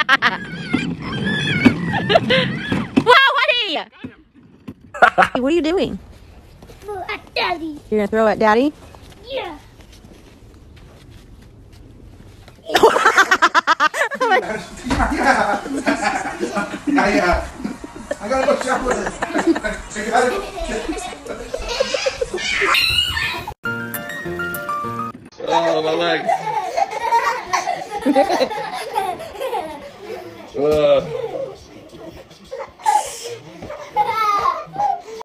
Whoa, Woody! What are you doing? Throw at Daddy. You're gonna throw at Daddy? Yeah. Yeah. I gotta go shop with her. I gotta go. Oh, my leg.